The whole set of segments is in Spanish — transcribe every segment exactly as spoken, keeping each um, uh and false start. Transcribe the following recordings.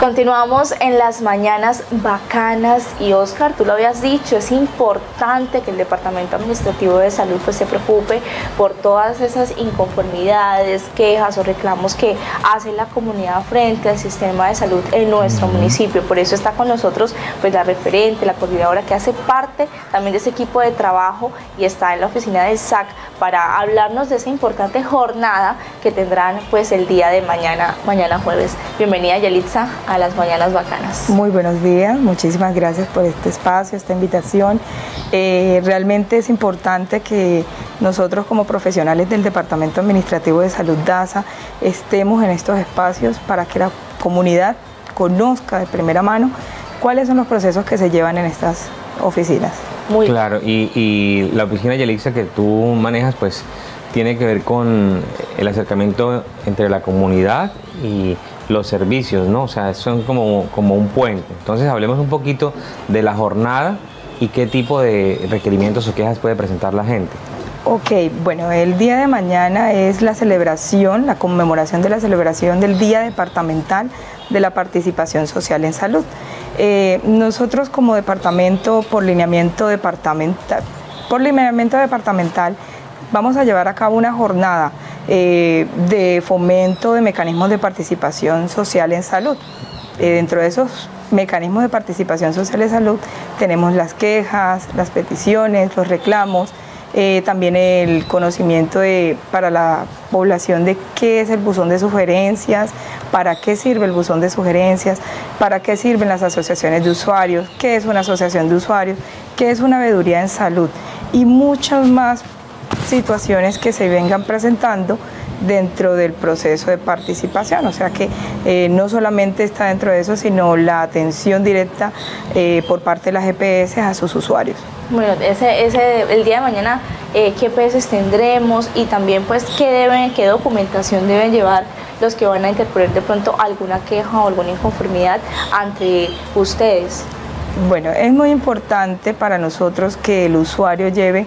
Continuamos en las mañanas bacanas y Oscar, tú lo habías dicho, es importante que el Departamento Administrativo de Salud pues se preocupe por todas esas inconformidades, quejas o reclamos que hace la comunidad frente al sistema de salud en nuestro municipio. Por eso está con nosotros pues la referente, la coordinadora que hace parte también de ese equipo de trabajo y está en la oficina del S A C para hablarnos de esa importante jornada que tendrán pues el día de mañana, mañana jueves. Bienvenida, Yelitza, a las mañanas bacanas. Muy buenos días, muchísimas gracias por este espacio, esta invitación. Eh, realmente es importante que nosotros como profesionales del Departamento Administrativo de Salud DASA estemos en estos espacios para que la comunidad conozca de primera mano cuáles son los procesos que se llevan en estas oficinas. Muy claro, y, y la oficina, Yelitza, que tú manejas, pues tiene que ver con el acercamiento entre la comunidad y los servicios, ¿no? O sea, son como, como un puente. Entonces, hablemos un poquito de la jornada y qué tipo de requerimientos o quejas puede presentar la gente. Ok, bueno, el día de mañana es la celebración, la conmemoración de la celebración del Día Departamental de la Participación Social en Salud. Eh, nosotros como departamento, por lineamiento departamental, por lineamiento departamental, vamos a llevar a cabo una jornada eh, de fomento de mecanismos de participación social en salud. Eh, dentro de esos mecanismos de participación social en salud tenemos las quejas, las peticiones, los reclamos, eh, también el conocimiento de, para la población de qué es el buzón de sugerencias, para qué sirve el buzón de sugerencias, para qué sirven las asociaciones de usuarios, qué es una asociación de usuarios, qué es una veeduría en salud y muchas más situaciones que se vengan presentando dentro del proceso de participación, o sea que eh, no solamente está dentro de eso, sino la atención directa eh, por parte de las E P S a sus usuarios. Bueno, ese, ese, el día de mañana, eh, ¿qué E P S tendremos? Y también, pues, ¿qué, deben, qué documentación deben llevar los que van a interponer de pronto alguna queja o alguna inconformidad ante ustedes? Bueno, es muy importante para nosotros que el usuario lleve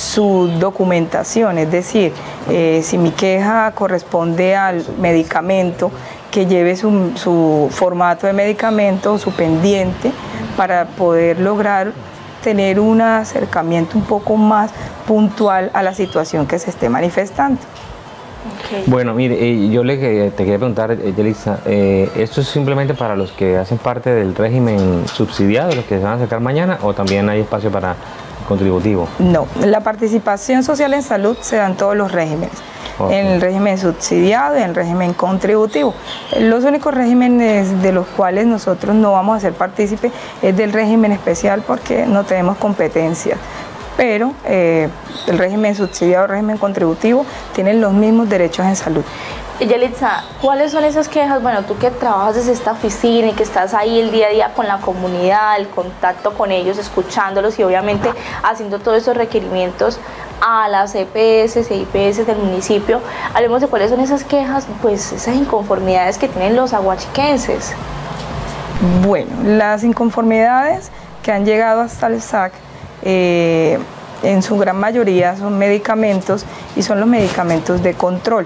su documentación, es decir, eh, si mi queja corresponde al medicamento, que lleve su, su formato de medicamento, su pendiente, para poder lograr tener un acercamiento un poco más puntual a la situación que se esté manifestando. Okay. Bueno, mire, eh, yo le te quería preguntar, eh, Yelitza, eh, ¿esto es simplemente para los que hacen parte del régimen subsidiado, los que se van a acercar mañana, o también hay espacio para contributivo? No, la participación social en salud se da en todos los regímenes, okay, en el régimen subsidiado y en el régimen contributivo. Los únicos regímenes de los cuales nosotros no vamos a ser partícipes es del régimen especial porque no tenemos competencia. Pero eh, el régimen subsidiado, el régimen contributivo, tienen los mismos derechos en salud. Yelitza, ¿cuáles son esas quejas? Bueno, tú que trabajas desde esta oficina y que estás ahí el día a día con la comunidad, el contacto con ellos, escuchándolos y obviamente haciendo todos esos requerimientos a las E P S e I P S del municipio, hablemos de cuáles son esas quejas, pues esas inconformidades que tienen los aguachiquenses. Bueno, las inconformidades que han llegado hasta el S A C, Eh, en su gran mayoría son medicamentos y son los medicamentos de control.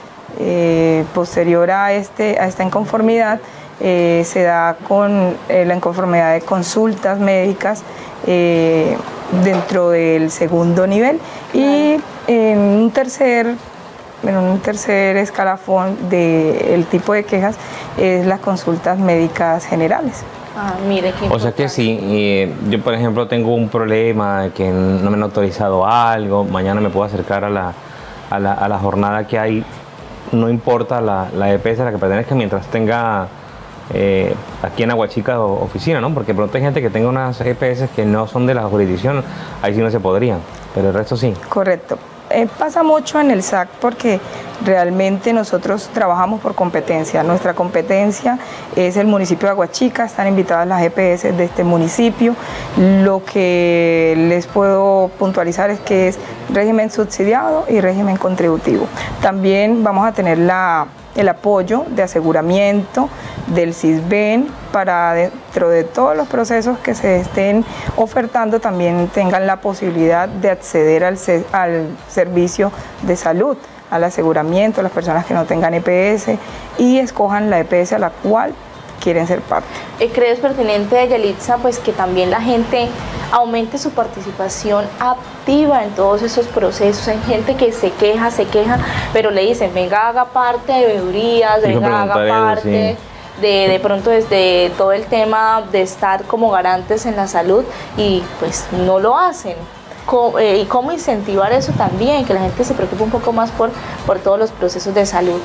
Eh, posterior a, este, a esta inconformidad eh, se da con eh, la inconformidad de consultas médicas eh, dentro del segundo nivel y en un tercer, en un tercer escalafón del tipo de quejas es las consultas médicas generales. Ah, mire, qué o sea que sí, eh, yo por ejemplo tengo un problema que no me han autorizado algo, mañana me puedo acercar a la, a la, a la jornada que hay, no importa la, la E P S a la que pertenezca mientras tenga eh, aquí en Aguachica o oficina, ¿no? Porque pronto hay gente que tenga unas E P S que no son de la jurisdicción, ahí sí no se podrían, pero el resto sí. Correcto. Eh, pasa mucho en el S A C porque realmente nosotros trabajamos por competencia. Nuestra competencia es el municipio de Aguachica, están invitadas las E P S de este municipio. Lo que les puedo puntualizar es que es régimen subsidiado y régimen contributivo. También vamos a tener la, el apoyo de aseguramiento del SISBEN para dentro de todos los procesos que se estén ofertando también tengan la posibilidad de acceder al, al servicio de salud, al aseguramiento, las personas que no tengan E P S y escojan la E P S a la cual quieren ser parte. ¿Crees pertinente, Yalitza, pues que también la gente aumente su participación activa en todos esos procesos? Hay gente que se queja, se queja, pero le dicen, venga, haga parte de veedurías, venga, haga parte... Eso, sí. De, de pronto desde todo el tema de estar como garantes en la salud y pues no lo hacen. ¿Cómo, eh, y cómo incentivar eso también, que la gente se preocupe un poco más por, por todos los procesos de salud?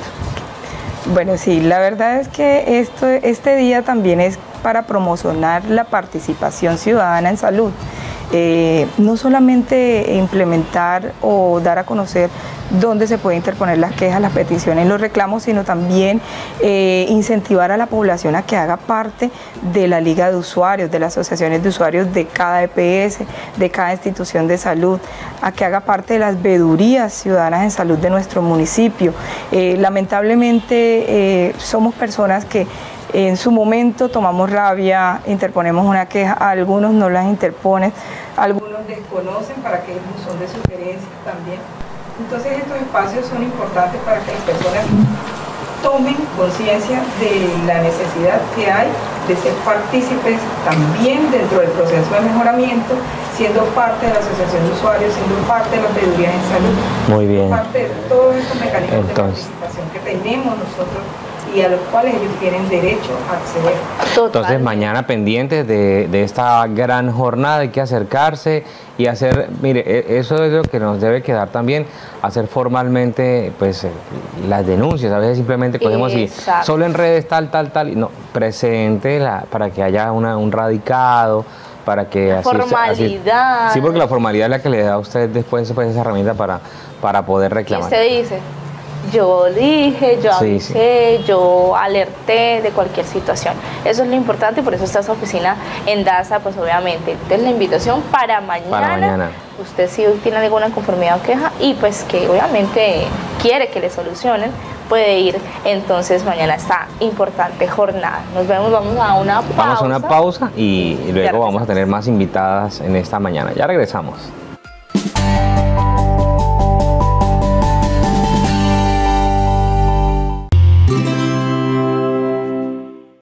Bueno, sí, la verdad es que esto, este día también es para promocionar la participación ciudadana en salud. Eh, no solamente implementar o dar a conocer dónde se puede interponer las quejas, las peticiones, los reclamos, sino también eh, incentivar a la población a que haga parte de la liga de usuarios, de las asociaciones de usuarios de cada E P S, de cada institución de salud, a que haga parte de las veedurías ciudadanas en salud de nuestro municipio. Eh, lamentablemente eh, somos personas que en su momento tomamos rabia, interponemos una queja, algunos no las interponen, algunos desconocen para que son de sugerencias también. Entonces estos espacios son importantes para que las personas tomen conciencia de la necesidad que hay de ser partícipes también dentro del proceso de mejoramiento, siendo parte de la asociación de usuarios, siendo parte de las veedurías en salud, muy bien, parte de todos estos mecanismos Entonces, de participación que tenemos nosotros y a los cuales ellos tienen derecho a acceder. Entonces mañana pendientes de, de esta gran jornada hay que acercarse y hacer, mire, eso es lo que nos debe quedar también, hacer formalmente pues las denuncias. A veces simplemente cogemos y solo en redes tal, tal, tal, y no, presente la, para que haya una, un radicado, para que así, formalidad. Así, sí, porque la formalidad es la que le da a usted después pues, esa herramienta para, para poder reclamar. ¿Y usted dice? Yo dije, yo avisé, sí, sí. yo alerté de cualquier situación. Eso es lo importante y por eso está esa oficina en Daza, pues obviamente. Entonces la invitación para mañana, para mañana. Usted si tiene alguna conformidad o queja y pues que obviamente quiere que le solucionen, puede ir entonces mañana a esta importante jornada. Nos vemos, vamos a una pausa. Vamos a una pausa y luego vamos a tener más invitadas en esta mañana. Ya regresamos.